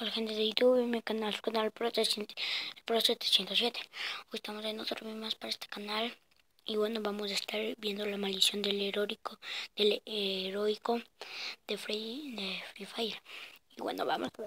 Hola gente de YouTube, en mi canal, su canal Pro707. Hoy estamos en otro video más para este canal. Y bueno, vamos a estar viendo la maldición del heroico de Free Fire. Y bueno, vamos a ver.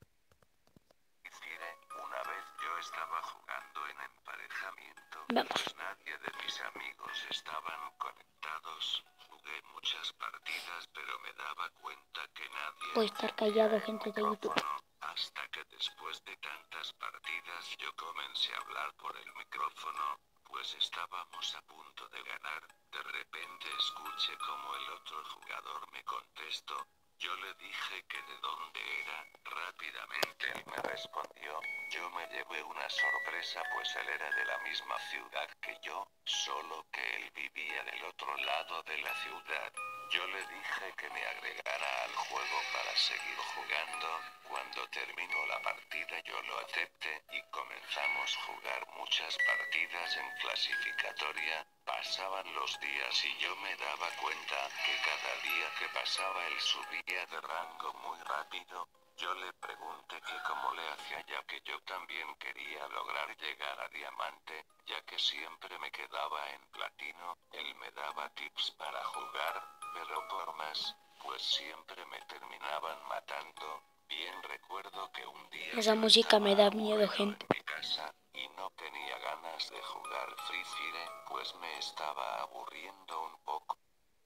Una vez yo estaba jugando en emparejamiento, Vamos. pues nadie de mis amigos estaban conectados. Jugué muchas partidas, pero me daba cuenta que nadie Voy a estar callado, gente de YouTube. Hasta que después de tantas partidas yo comencé a hablar por el micrófono, pues estábamos a punto de ganar. De repente escuché como el otro jugador me contestó. Yo le dije que de dónde era. Rápidamente él me respondió. Yo me llevé una sorpresa, pues él era de la misma ciudad que yo, solo que él vivía del otro lado de la ciudad. Yo le dije que me agregara al juego para seguir jugando. Cuando terminó la partida yo lo acepté y comenzamos a jugar muchas partidas en clasificatoria. Pasaban los días y yo me daba cuenta que cada día que pasaba él subía de rango muy rápido. Yo le pregunté que cómo le hacía, ya que yo también quería lograr llegar a diamante, ya que siempre me quedaba en platino. Él me daba tips para jugar, pero por más, pues siempre me terminaban matando. Bien recuerdo que un día Esa música me da miedo, gente. en mi casa y no tenía ganas de jugar Free Fire, pues me estaba aburriendo un poco.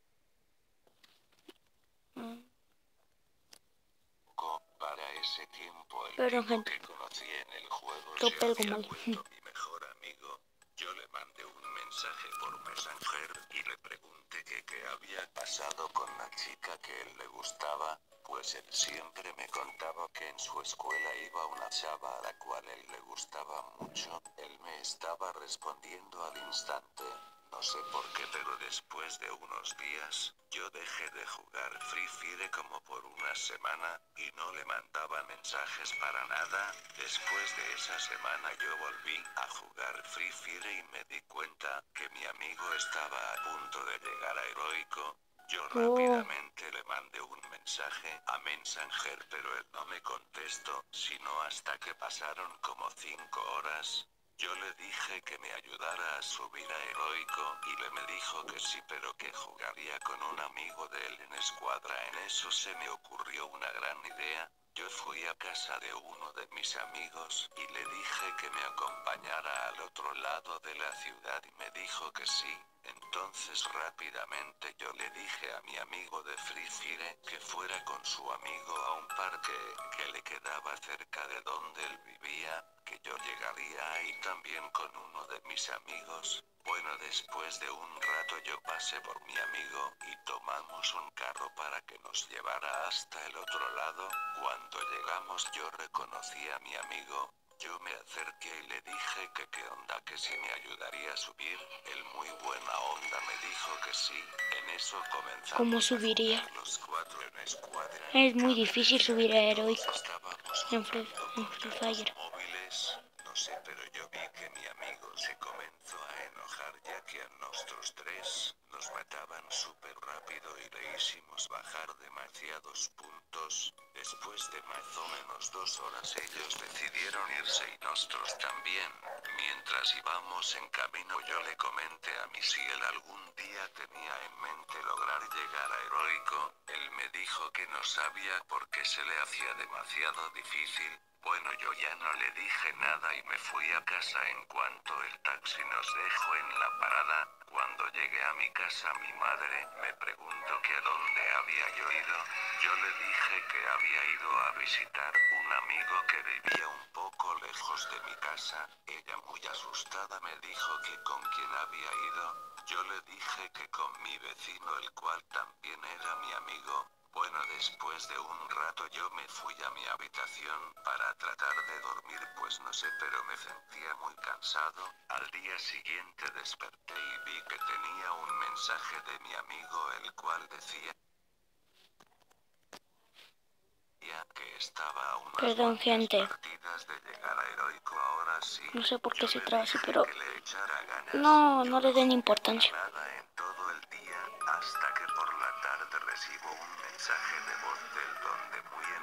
Para ese tiempo el Perdón, tipo gente. que conocí en el juego Yo se pego había mal. vuelto mi mejor amigo. Yo le mandé un mensaje por Messenger y le pregunté que qué había pasado con la chica que él le gustaba, pues él siempre me contaba que en su escuela iba una chava a la cual él le gustaba mucho. Él me estaba respondiendo al instante. No sé por qué, pero después de unos días, yo dejé de jugar Free Fire como por una semana, y no le mandaba mensajes para nada. Después de esa semana yo volví a jugar Free Fire y me di cuenta que mi amigo estaba a punto de llegar a heroico. Yo rápidamente le mandé un mensaje a Messenger, pero él no me contestó, sino hasta que pasaron como 5 horas. Yo le dije que me ayudara a subir a heroico y me dijo que sí, pero que jugaría con un amigo de él en escuadra. En eso se me ocurrió una gran idea. Yo fui a casa de uno de mis amigos y le dije que me acompañara al otro lado de la ciudad y me dijo que sí. Entonces rápidamente yo le dije a mi amigo de Free Fire que fuera con su amigo a un parque que le quedaba cerca de donde él vivía, que yo llegaría ahí también con uno de mis amigos. Bueno, después de un rato yo pasé por mi amigo y tomamos un carro para que nos llevara hasta el otro lado. Cuando llegamos yo reconocí a mi amigo. Yo me acerqué y le dije que qué onda, que si me ayudaría a subir. Él muy buena onda me dijo que sí. En eso comenzamos. ¿Cómo subiría? Los 4 en escuadra. Es muy difícil subir a heroico Estábamos en Free Fire. móviles, no sé, pero yo vi que mi amigo se comenzó a enojar, ya que a nosotros tres nos mataban súper rápido y le hicimos bajar demasiados puntos. Después de más o menos 2 horas ellos decidieron irse y nosotros también. Mientras íbamos en camino yo le comenté a mi si él algún día tenía en mente lograr llegar a heroico. Él me dijo que no sabía por qué se le hacía demasiado difícil. Bueno, yo ya no le dije nada y me fui a casa. En cuanto el taxi nos dejó en la parada, cuando llegué a mi casa mi madre me preguntó que a dónde había yo ido. Yo le dije que había ido a visitar un amigo que vivía un poco lejos de mi casa. Ella muy asustada me dijo que con quién había ido. Yo le dije que con mi vecino, el cual también era mi amigo. Bueno, después de un rato yo me fui a mi habitación para tratar de dormir, pues no sé, pero me sentía muy cansado. Al día siguiente desperté y vi que tenía un mensaje de mi amigo, el cual decía que estaba a unas Perdón, gente. partidas de llegar a heroico. Ahora sí. No sé por qué Yo se le traba así, dije pero que le echara ganas. no Yo le den jugué importancia. para nada en todo el día, hasta que por la tarde recibo un mensaje de voz del donde muy emocionado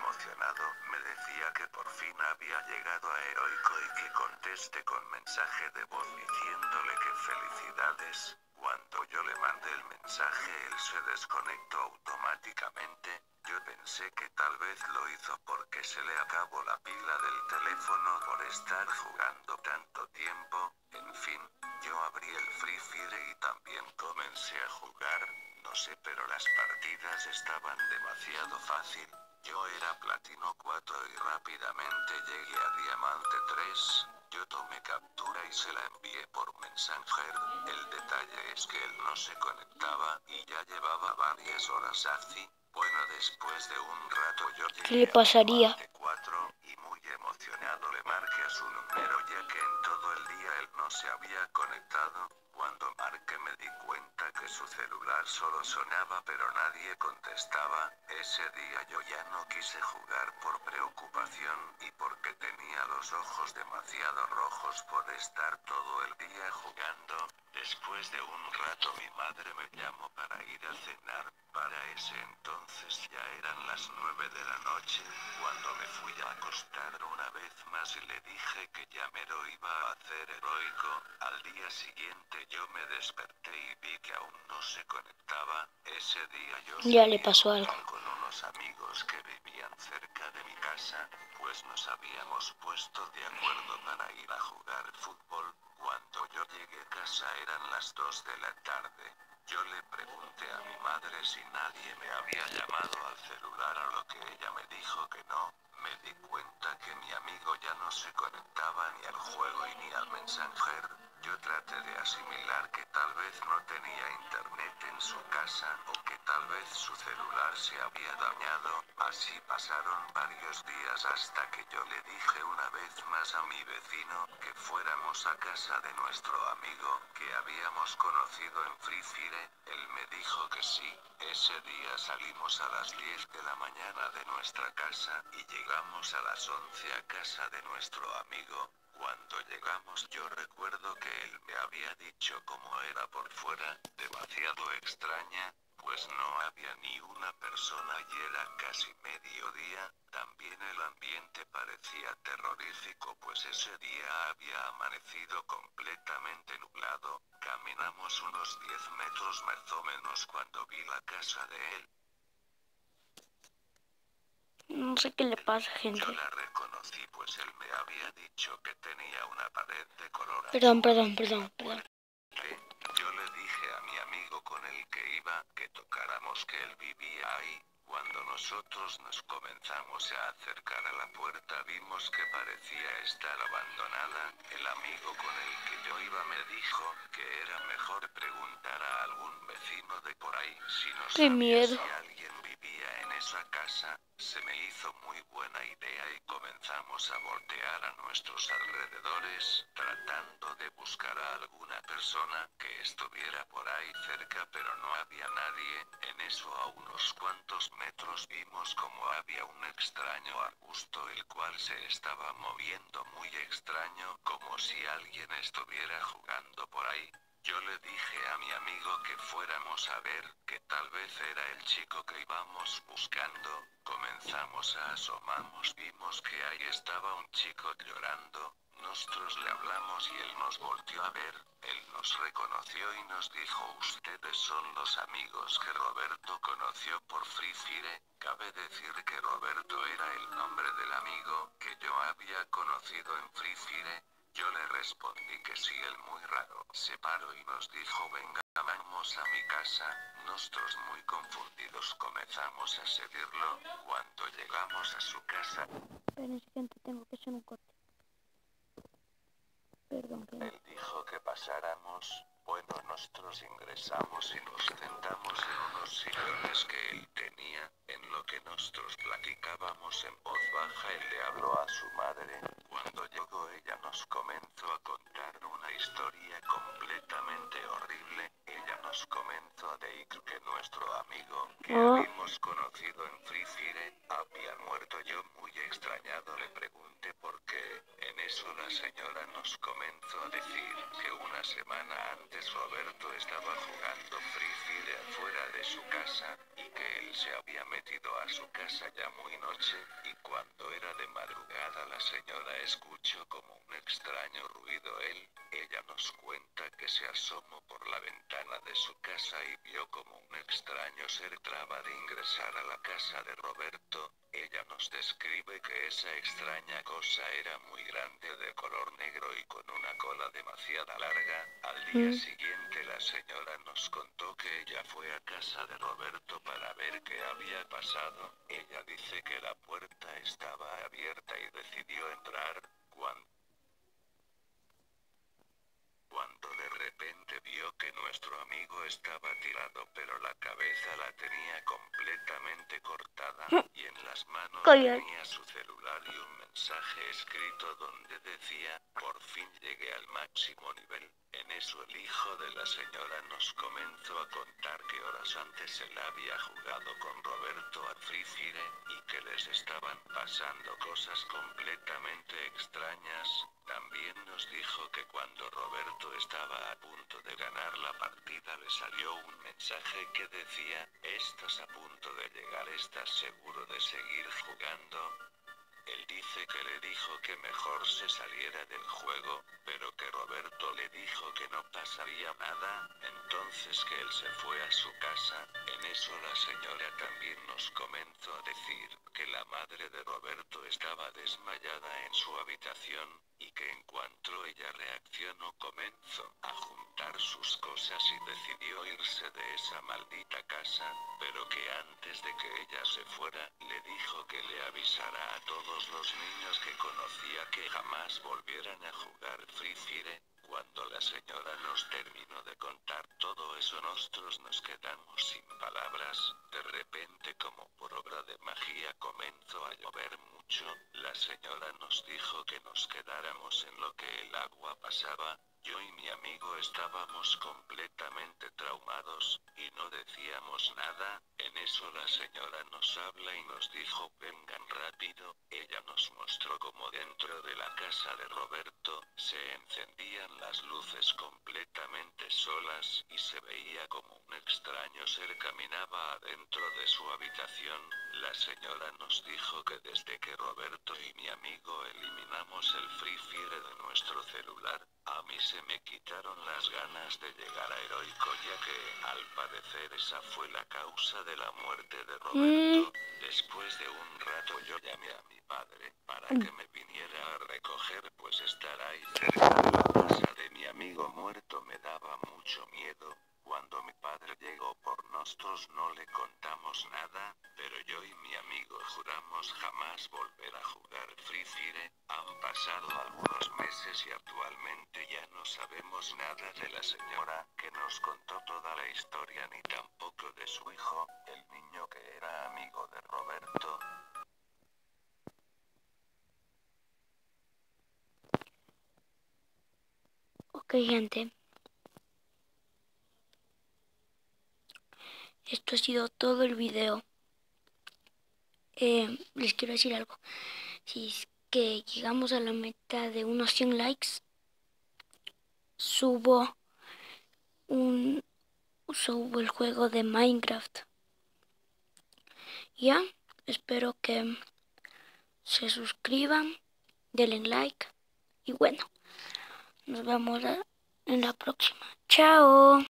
emocionado, me decía que por fin había llegado a Heroico y que conteste con mensaje de voz diciéndole que felicidades. Cuando yo le mandé el mensaje él se desconectó automáticamente. Yo pensé que tal vez lo hizo porque se le acabó la pila del teléfono por estar jugando tanto tiempo. En fin, yo abrí el Free Fire y también comencé a jugar. No sé, pero las partidas estaban demasiado fácil. Yo era Platino 4 y rápidamente llegué a Diamante 3. Yo tomé captura y se la envié por Messenger. El detalle es que él no se conectaba y ya llevaba varias horas así. Bueno, después de un rato yo llegué ¿Qué le pasaría? a Diamante 4 y muy emocionado le marqué a su número ya que en todo el día él no se había conectado. Cuando marqué me di cuenta que su celular solo sonaba pero nadie contestaba. Ese día yo ya no quise jugar por preocupación y porque tenía los ojos demasiado rojos por estar todo el día jugando. Después de un rato mi madre me llamó para ir a cenar. Para ese entonces ya eran las 9 de la noche, cuando me fui a acostar una vez más y le dije que ya mero iba a hacer Heroico. Al día siguiente yo me desperté y vi que aún no se conectaba. Ese día yo Ya le pasó algo. con unos amigos que vivían cerca de mi casa, pues nos habíamos puesto de acuerdo para ir a jugar fútbol. Cuando yo llegué a casa eran las 2 de la tarde. Yo le pregunté a mi madre si nadie me había llamado al celular, a lo que ella me dijo que no. Me di cuenta que mi amigo ya no se conectaba ni al juego y ni al Messenger. Yo traté de asimilar que tal vez no tenía internet en su casa o que tal vez su celular se había dañado. Así pasaron varios días hasta que yo le dije una vez más a mi vecino que fuéramos a casa de nuestro amigo que habíamos conocido en Free Fire. Él me dijo que sí. Ese día salimos a las 10 de la mañana de nuestra casa y llegamos a las 11 a casa de nuestro amigo. Cuando llegamos yo recuerdo que él me había dicho cómo era por fuera, demasiado extraña, pues no había ni una persona y era casi mediodía. También el ambiente parecía terrorífico pues ese día había amanecido completamente nublado. Caminamos unos 10 metros más o menos cuando vi la casa de él. No sé qué le pasa, Yo gente. la reconocí pues él me había dicho que tenía una pared de color Perdón. azul. Yo le dije a mi amigo con el que iba que tocáramos que él vivía ahí. Cuando nosotros nos comenzamos a acercar a la puerta vimos que parecía estar abandonada. El amigo con el que yo iba me dijo que era mejor preguntar a algún vecino de por ahí si no Qué sabía miedo. si alguien vivía en esa casa. Se me hizo muy buena idea y comenzamos a voltear a nuestros alrededores, tratando de buscar a alguna persona que estuviera por ahí cerca, pero no había nadie. En eso a unos cuantos metros vimos como había un extraño arbusto el cual se estaba moviendo muy extraño, como si alguien estuviera jugando por ahí. Yo le dije a mi amigo que fuéramos a ver, que tal vez era el chico que íbamos buscando. Comenzamos a asomamos, vimos que ahí estaba un chico llorando. Nosotros le hablamos y él nos volteó a ver. Él nos reconoció y nos dijo: ustedes son los amigos que Roberto conoció por Free Fire. Cabe decir que Roberto era el nombre del amigo que yo había conocido en Free Fire. Yo le respondí que sí, él muy raro. Se paró y nos dijo: venga, vamos a mi casa. Nosotros muy confundidos comenzamos a seguirlo. Cuando llegamos a su casa, Espérense, gente, tengo que hacer un corte. Perdón. él dijo que pasáramos. Bueno, nosotros ingresamos y nos sentamos en unos sillones que él tenía. En lo que nosotros platicábamos en voz baja, él le habló a su madre. Cuando llegó ella nos comenzó a contar una historia completamente horrible. Ella nos comenzó a decir que nuestro amigo, que habíamos conocido en Free Fire, había muerto. Yo muy extrañado le pregunté por qué. En eso la señora nos comenzó a decir que una semana antes Roberto estaba jugando Free Fire afuera de su casa, y que él se había metido a su casa ya muy noche, y cuando señora escuchó como un extraño ruido. Ella nos cuenta que se asomó por la ventana de su casa y vio como un extraño ser trataba de ingresar a la casa de Roberto. Ella nos describe que esa extraña cosa era muy grande, de color negro y con una cola demasiado larga. Al día siguiente la señora nos contó que ella fue a casa de Roberto para ver qué había pasado. Ella dice que la puerta estaba abierta y decidió entrar, cuando de repente vio que nuestro amigo estaba tirado, pero la cabeza la tenía completamente cortada, y en las manos tenía su celular y un mensaje escrito donde decía: por fin llegué al máximo nivel. En eso el hijo de la señora nos comenzó a contar que horas antes él había jugado con Roberto a Free Fire, y que les estaban pasando cosas completamente extrañas. También nos dijo que cuando Roberto estaba a punto de ganar la partida le salió un mensaje que decía: estás a punto de llegar, ¿estás seguro de seguir jugando? Él dice que le dijo que mejor se saliera del juego, pero que Roberto le dijo que no pasaría nada, entonces que él se fue a su casa. En eso la señora también nos comenzó a decir que la madre de Roberto estaba desmayada en su habitación, y que en cuanto ella reaccionó comenzó a juntar sus cosas y decidió irse de esa maldita casa, pero que antes de que ella se fuera, le dijo que le avisara a todos los niños que conocía que jamás volvieran a jugar Free Fire. Cuando la señora nos terminó de contar todo eso, nosotros nos quedamos sin palabras. De repente, como por obra de magia, comenzó a llover mucho. La señora nos dijo que nos quedáramos en lo que el agua pasaba. Yo y mi amigo estábamos completamente traumados, y no decíamos nada. En eso la señora nos habla y nos dijo: vengan rápido. Ella nos mostró cómo dentro de la casa de Roberto se encendían las luces completamente solas, y se veía como un extraño ser caminaba adentro de su habitación. La señora nos dijo que desde que Roberto y mi amigo eliminamos el Free Fire de nuestro celular, a mí se me quitaron las ganas de llegar a heroico, ya que, al parecer, esa fue la causa de la muerte de Roberto. Después de un rato yo llamé a mi padre para que me viniera a recoger, pues estar ahí cerca de la casa de mi amigo muerto me daba mucho miedo. Cuando mi padre llegó por nosotros no le contamos nada, pero yo y mi amigo juramos jamás volver a jugar Free Fire. Han pasado algunos meses y actualmente ya no sabemos nada de la señora que nos contó toda la historia, ni tampoco de su hijo, el niño que era amigo de Roberto. Ok, gente. Esto ha sido todo el video. Les quiero decir algo. Si es que llegamos a la meta de unos 100 likes, subo el juego de Minecraft. Ya, espero que se suscriban, denle like y bueno, nos vemos en la próxima. Chao.